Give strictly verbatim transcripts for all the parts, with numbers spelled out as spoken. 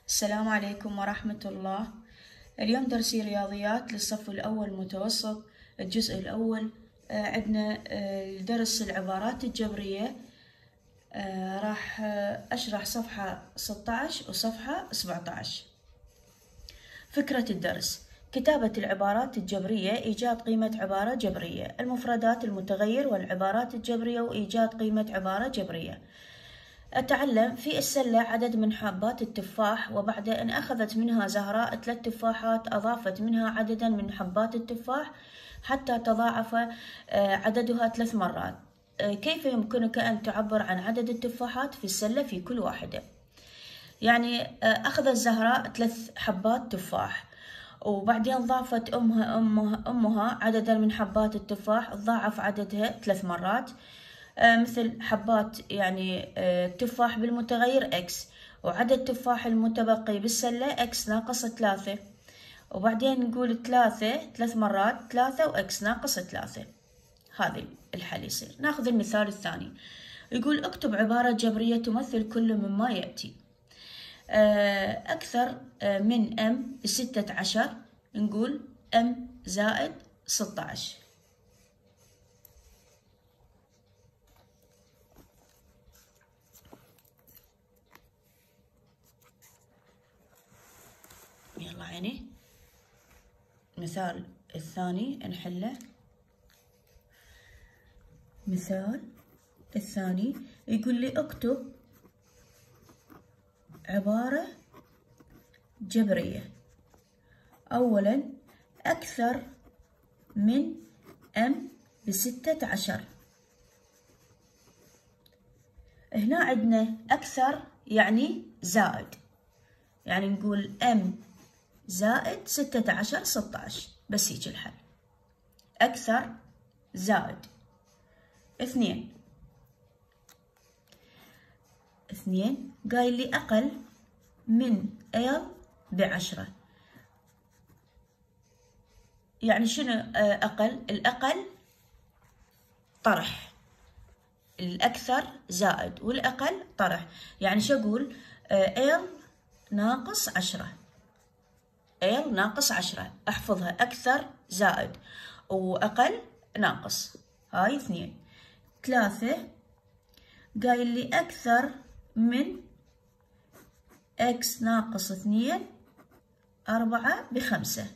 السلام عليكم ورحمة الله. اليوم درسي رياضيات للصف الأول متوسط الجزء الأول. آه عندنا آه درس العبارات الجبرية. آه راح آه أشرح صفحة ستة عشر وصفحة سبعة عشر. فكرة الدرس: كتابة العبارات الجبرية، إيجاد قيمة عبارة جبرية، المفردات، المتغير والعبارات الجبرية، وإيجاد قيمة عبارة جبرية. أتعلم في السلة عدد من حبات التفاح، وبعد أن أخذت منها زهراء ثلاث تفاحات أضافت منها عددا من حبات التفاح حتى تضاعف عددها ثلاث مرات. كيف يمكنك أن تعبر عن عدد التفاحات في السلة في كل واحدة؟ يعني أخذت زهراء ثلاث حبات تفاح، وبعدين ضافت أمها, أمها, أمها عددا من حبات التفاح، ضاعف عددها ثلاث مرات. مثل حبات يعني تفاح بالمتغير إكس، وعدد تفاح المتبقي بالسلة إكس ناقص ثلاثة، وبعدين نقول ثلاثة ثلاث مرات ثلاثة وإكس ناقص ثلاثة. هذا الحل يصير. ناخذ المثال الثاني، يقول اكتب عبارة جبرية تمثل كل مما يأتي. أكثر من أم ستة عشر، نقول أم زائد ستة عشر. يلا عيني. مثال الثاني نحله. مثال الثاني يقول لي اكتب عبارة جبرية. أولا أكثر من أم بستة عشر. هنا عندنا أكثر يعني زائد، يعني نقول أم زائد ستة عشر ستة عشر، بس هيك الحل. أكثر زائد. اثنين اثنين قايل لي أقل من إل بعشرة. يعني شنو أقل؟ الأقل طرح، الأكثر زائد، والأقل طرح. يعني شو أقول؟ إل ناقص عشرة، إل ناقص عشرة، أحفظها أكثر زائد وأقل ناقص. هاي اثنين. ثلاثة قايل لي أكثر من إكس ناقص اثنين أربعة بخمسة.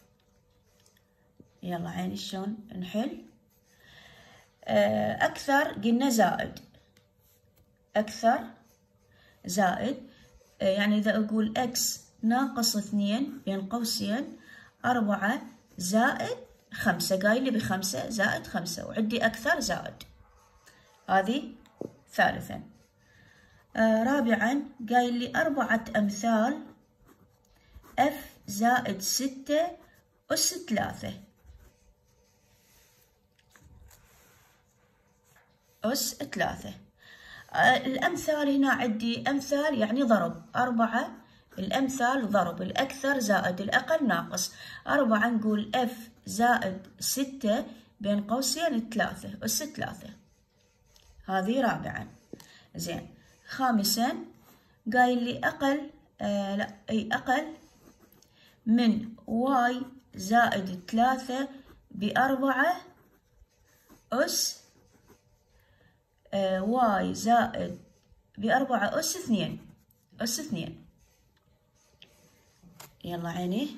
يلا عيني شلون نحل؟ أكثر قلنا زائد، أكثر زائد، يعني إذا أقول إكس ناقص اثنين بين قوسين أربعة زائد خمسة، قايل لي بخمسة زائد خمسة، وعندي أكثر زائد. هذه ثالثا. آه رابعا قايل لي أربعة أمثال اف زائد ستة أس ثلاثة، أس ثلاثة. آه الأمثال هنا عندي أمثال يعني ضرب، أربعة الأمثال ضرب، الأكثر زائد الأقل ناقص. أربعة نقول اف زائد ستة بين قوسين ثلاثة أس ثلاثة. هذه رابعا. زين. خامسا قايل لي أقل آه لا أي أقل من واي زائد ثلاثة بأربعة أس آه واي زائد بأربعة أس اثنين، أس اثنين. يلا عيني.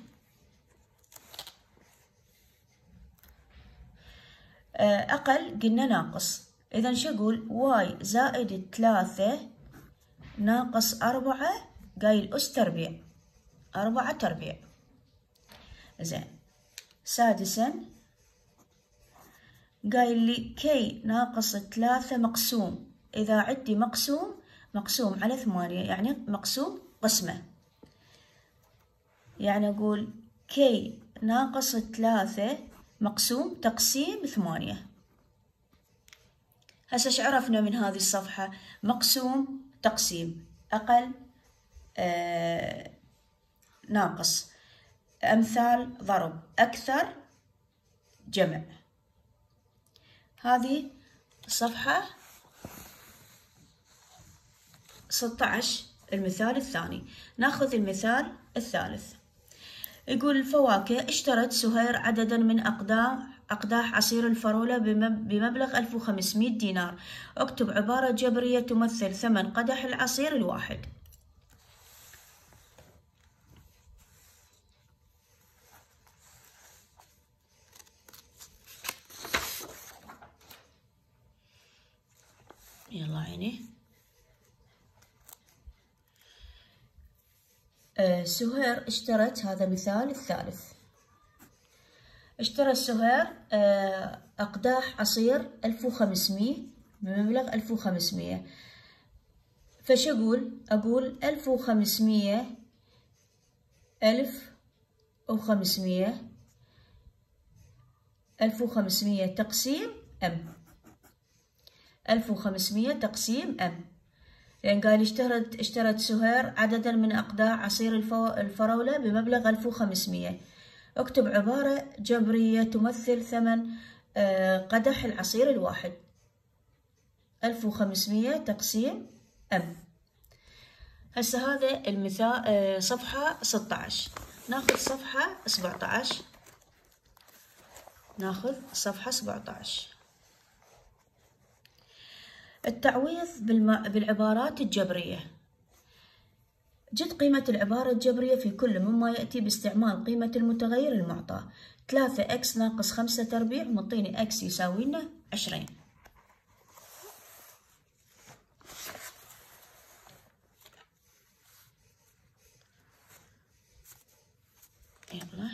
آه أقل قلنا ناقص، إذا شو أقول؟ واي زائد ثلاثة ناقص أربعة، قايل أس تربيع، أربعة تربيع. زين. سادسا قايل لي كي ناقص ثلاثة مقسوم، إذا عندي مقسوم مقسوم على ثمانية يعني مقسوم قسمة، يعني أقول كي ناقص ثلاثة مقسوم تقسيم ثمانية. هسه ايش عرفنا من هذه الصفحة؟ مقسوم تقسيم، أقل آه ناقص، أمثال ضرب، أكثر جمع. هذه صفحة ستة عشر المثال الثاني. ناخذ المثال الثالث. يقول الفواكه. اشترت سهير عددا من أقداح أقداح عصير الفراولة بمبلغ ألف وخمسمائة دينار. اكتب عبارة جبرية تمثل ثمن قدح العصير الواحد. يلا عيني. أه سهير اشترت، هذا مثال الثالث. اشترت سهير أه أقداح عصير ألف وخمسمائة بمبلغ ألف وخمسمائة. فش أقول؟ أقول ألف وخمسمائة ألف وخمسمائة ألف وخمسمائة تقسيم أم. ألف وخمسمائة تقسيم أم، لأن قال اشترت اشترت سهير عددا من أقداح عصير الفراولة بمبلغ ألف وخمسمائة. اكتب عبارة جبرية تمثل ثمن قدح العصير الواحد. ألف وخمسمائة تقسيم أم. هسه هذا المثال صفحة ستة عشر. ناخذ صفحة سبعة عشر. ناخذ صفحة سبعة عشر. التعويض بالعبارات الجبرية. جد قيمة العبارة الجبرية في كل مما يأتي باستعمال قيمة المتغير المعطى. ثلاثة إكس ناقص خمسة تربيع معطيني إكس يساوي لنا عشرين. يلا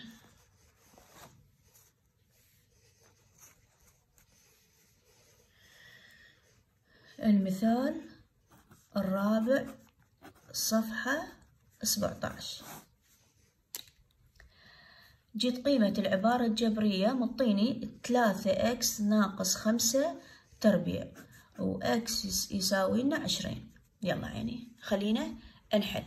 المثال الرابع صفحة سبعة عشر. جد قيمة العبارة الجبرية مطيني ثلاثة إكس ناقص خمسة تربيع وإكس يساوي لنا عشرين. يلا يعني خلينا نحل.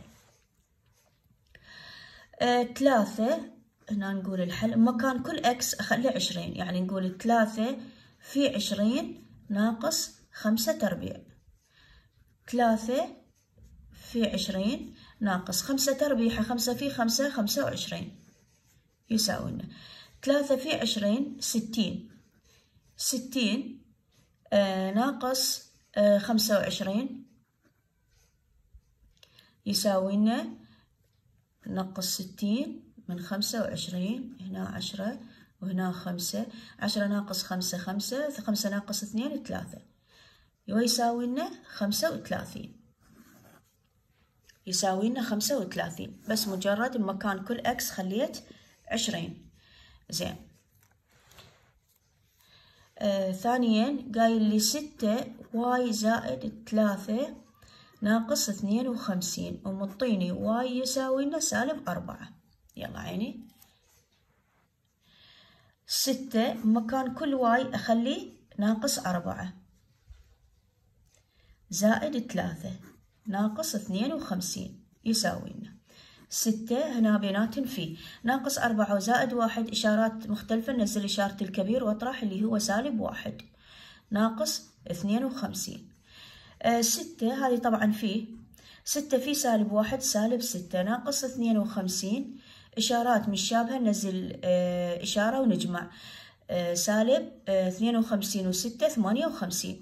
آه ثلاثة هنا نقول الحل مكان كل إكس أخلي عشرين، يعني نقول ثلاثة في عشرين ناقص خمسة تربيع. ثلاثة في عشرين ناقص خمسة تربيع، خمسة في خمسة خمسة وعشرين يساوي لنا ثلاثة في عشرين ستين. ستين آه ناقص آه خمسة وعشرين يساوي لنا نقص ستين من خمسة وعشرين. هنا عشرة وهنا خمسة. عشرة ناقص خمسة خمسة. خمسة ناقص اثنين ثلاثة ويساوي لنا خمسة وثلاثين. يساوي لنا خمسة وثلاثين، بس مجرد مكان كل اكس خليت عشرين. زين. آه ثانيا قايل لي ستة واي زائد ثلاثة ناقص اثنين وخمسين ومطيني واي يساوي لنا سالب أربعة. يلا عيني. ستة مكان كل واي أخلي ناقص أربعة زائد ثلاثة ناقص اثنين وخمسين يساوي لنا ستة. هنا بيناتهم في ناقص أربعة وزائد واحد إشارات مختلفة، نزل إشارة الكبير واطرح اللي هو سالب واحد ناقص اثنين وخمسين. آه ستة هذه طبعا فيه ستة في سالب واحد سالب ستة ناقص اثنين وخمسين، إشارات مشابهة نزل آه إشارة ونجمع آه سالب آه اثنين وخمسين وستة ثمانية وخمسين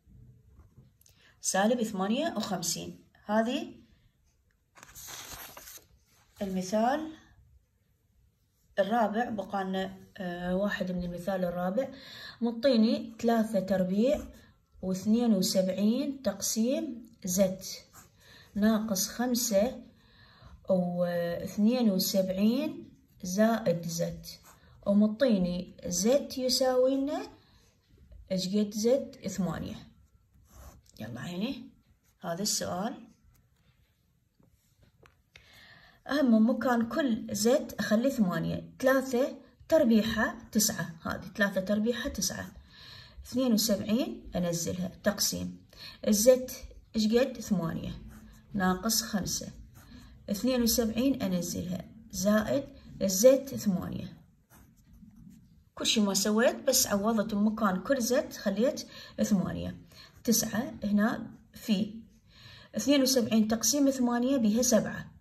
سالب ثمانية وخمسين. هذه المثال الرابع. بقالنا آه واحد من المثال الرابع. مطيني ثلاثة تربيع واثنين وسبعين تقسيم زد ناقص خمسة واثنين وسبعين زائد زد ومطيني زد يساوي لنا ايش قد زد؟ ثمانية. يلا عيني هذا السؤال. أهم مكان كل زد أخلي ثمانية. ثلاثة تربيعها تسعة، هذه ثلاثة تربيعها تسعة. اثنين وسبعين أنزلها تقسيم الزد إيش قد؟ ثمانية ناقص خمسة. اثنين وسبعين أنزلها زائد الزد ثمانية. كل شي ما سويت بس عوضت مكان كل زد خليت ثمانية. تسعة هنا في اثنين وسبعين تقسيم ثمانية بها سبعة،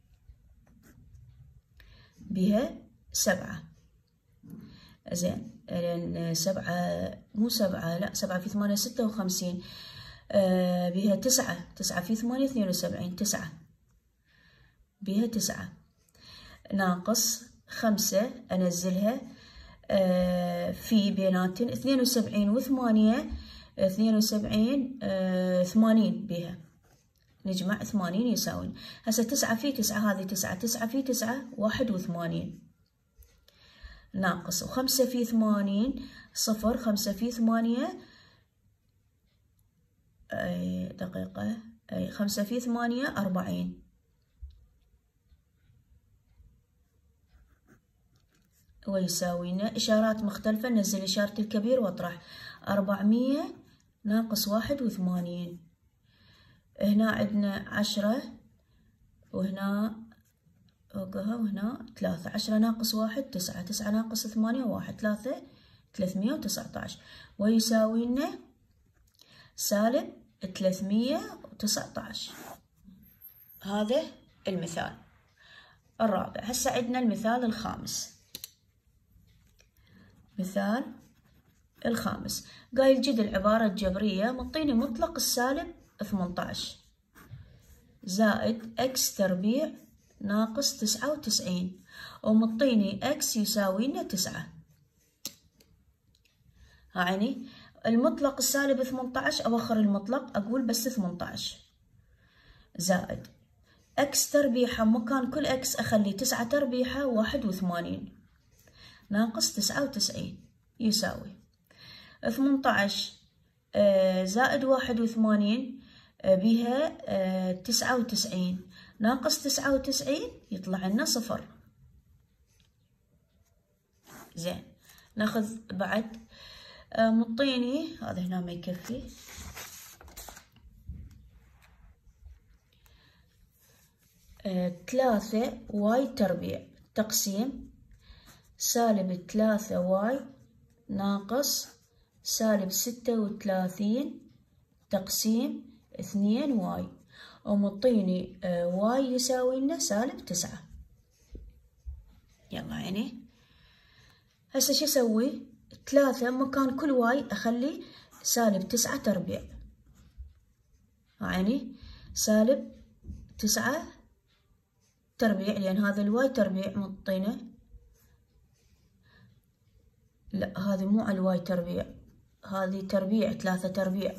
بها سبعة. زين، لأن سبعة مو سبعة، لا سبعة في ثمانية ستة وخمسين. آه بها تسعة، تسعة في ثمانية اثنين وسبعين، تسعة بها تسعة، ناقص خمسة أنزلها. آه في بيناتن اثنين وسبعين وثمانية، اثنين وسبعين آه ثمانين بها، نجمع ثمانين يساوي. هسه تسعة في تسعة، هذه تسعة، تسعة في تسعة واحد وثمانين، ناقص وخمسة في ثمانين صفر، خمسة في ثمانية أي دقيقة، أي خمسة في ثمانية أربعين، ويساوي لنا إشارات مختلفة، نزل إشارة الكبير واطرح. أربعمية ناقص واحد وثمانين، هنا عندنا عشرة وهنا فوقها وهنا ثلاثة، عشرة ناقص واحد تسعة، تسعة ناقص ثمانية واحد، ثلاثة ثلاثمية وتسعة عشر، ويساوي لنا سالب ثلاثمية وتسعة عشر. هذا المثال الرابع. هسه عندنا المثال الخامس. مثال الخامس قايل جد العبارة الجبرية مطيني مطلق السالب ثمانية عشر زائد اكس تربيع ناقص تسعة وتسعين، ومطيني اكس يساوي لنا تسعة. يعني المطلق السالب ثمانية عشر أوخر المطلق أقول بس ثمانية عشر زائد اكس تربيعها مكان كل اكس أخلي تسعة تربيعها واحد وثمانين ناقص تسعة وتسعين يساوي ثمانية عشر زائد واحد وثمانين بها تسعة وتسعين ناقص تسعة وتسعين يطلع لنا صفر. زين، ناخذ بعد مطيني هذا هنا ما يكفي، ثلاثة واي تربيع تقسيم سالب ثلاثة واي ناقص سالب ستة وثلاثين تقسيم اثنين واي، ومطيني واي يساوي لنا سالب تسعة. يلا يعني هسه شو اسوي؟ ثلاثة مكان كل واي اخلي سالب تسعة تربيع، يعني سالب تسعة تربيع، لان هذا الواي تربيع مطينه، لا هذه مو على الواي تربيع، هذه تربيع، ثلاثة تربيع،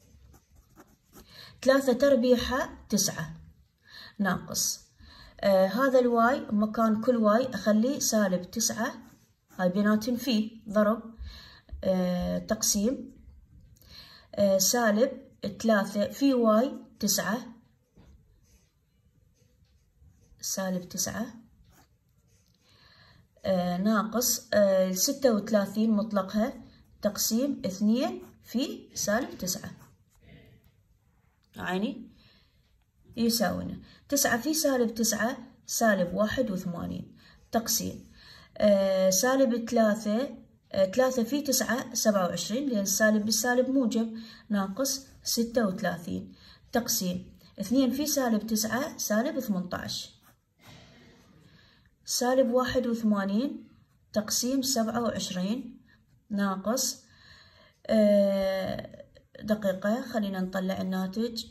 ثلاثة تربيعها تسعة ناقص آه هذا الواي مكان كل واي أخلي سالب تسعة، هاي بيناتن في ضرب آه تقسيم آه سالب ثلاثة في واي تسعة سالب تسعة آه ناقص آه ستة وثلاثين مطلقها تقسيم اثنين في سالب تسعة، يعني يساوينا تسعة في سالب تسعة سالب واحد وثمانين تقسيم آه سالب ثلاثة آه ثلاثة في تسعة سبعة وعشرين، لأن السالب بالسالب موجب، ناقص ستة وثلاثين تقسيم اثنين في سالب تسعة سالب ثمانية عشر، سالب واحد وثمانين تقسيم سبعة وعشرين ناقص آه دقيقة، خلينا نطلع الناتج،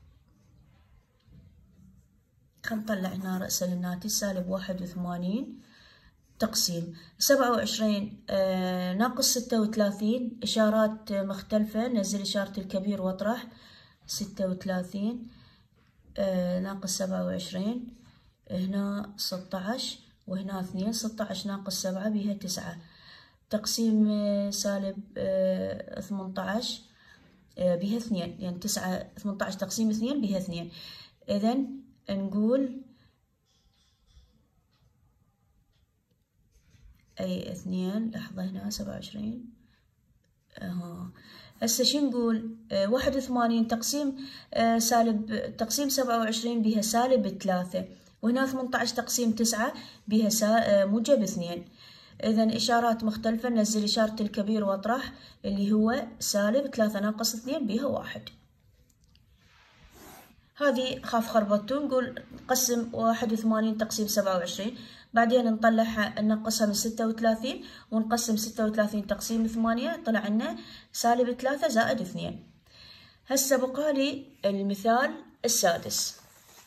خلينا نطلع هنا رأس الناتج سالب واحد وثمانين تقسيم سبعة وعشرين آه ناقص ستة وثلاثين، إشارات مختلفة، نزل إشارة الكبير واطرح، ستة وثلاثين آه ناقص سبعة وعشرين، هنا ستة عشر وهنا اثنين، ستة عشر ناقص سبعة بها تسعة تقسيم آه سالب آه ثمانية عشر بها اثنين، يعني تسعة ثمانية عشر تقسيم اثنين بها اثنين، إذن نقول أي اثنين، لحظة هنا سبعة وعشرين اها هسه شو نقول؟ آه واحد وثمانين تقسيم آه سالب تقسيم سبعة وعشرين بها سالب ثلاثة، وهنا ثمانية عشر تقسيم تسعة بها آه موجب اثنين، إذن إشارات مختلفة، نزل إشارة الكبير واطرح اللي هو سالب ثلاثة ناقص اثنين بها واحد. هذه خاف خربطتو، نقول نقسم واحد وثمانين تقسيم سبعة وعشرين، بعدين نطلعها ننقصها من ستة وثلاثين ونقسم ستة وثلاثين تقسيم ثمانية، طلع لنا سالب ثلاثة زائد اثنين. هسه بقالي المثال السادس.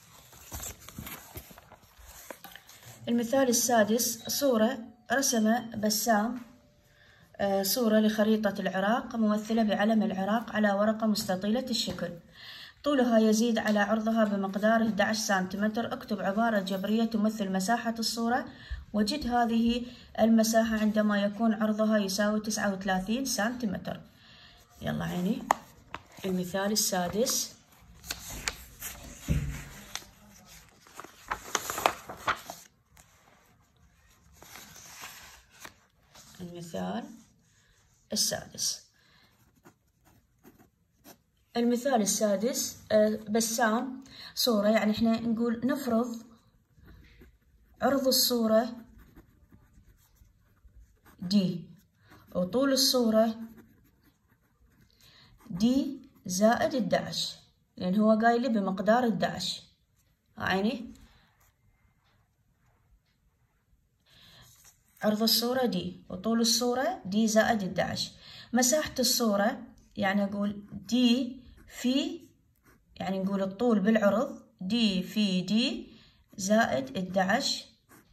المثال السادس صورة رسم بسام صورة لخريطة العراق ممثلة بعلم العراق على ورقة مستطيلة الشكل، طولها يزيد على عرضها بمقدار أحد عشر سنتيمتر. اكتب عبارة جبرية تمثل مساحة الصورة، وجد هذه المساحة عندما يكون عرضها يساوي تسعة وثلاثين سنتيمتر. يلا عيني المثال السادس. المثال السادس. المثال السادس بسام صورة، يعني احنا نقول نفرض عرض الصورة دي وطول الصورة دي زائد أحد عشر، لأن هو قايل لي بمقدار أحد عشر. عيني عرض الصورة دي وطول الصورة دي زائد أحد عشر. مساحة الصورة يعني أقول دي في، يعني نقول الطول بالعرض دي في دي زائد أحد عشر،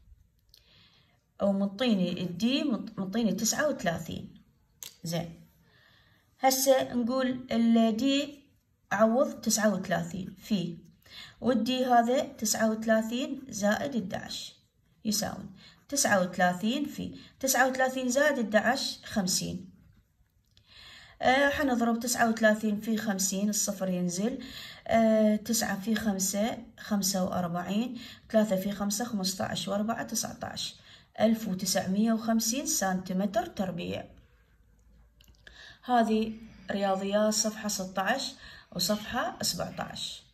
أو منطيني الدي منطيني تسعة وثلاثين. زين هسه نقول الدي عوض تسعة وثلاثين في، والدي هذا تسعة وثلاثين زائد أحد عشر يساوي تسعة وثلاثين في تسعة وثلاثين زائد أحد عشر خمسين. آه حنضرب تسعة وثلاثين في خمسين، الصفر ينزل. آه تسعة في خمسة خمسة وأربعين، ثلاثة في خمسة خمسة عشر وأربعة تسعة عشر، ألف وتسعمية وخمسين سنتيمتر تربيع. هذه رياضيات صفحة ستة عشر وصفحة سبعة عشر.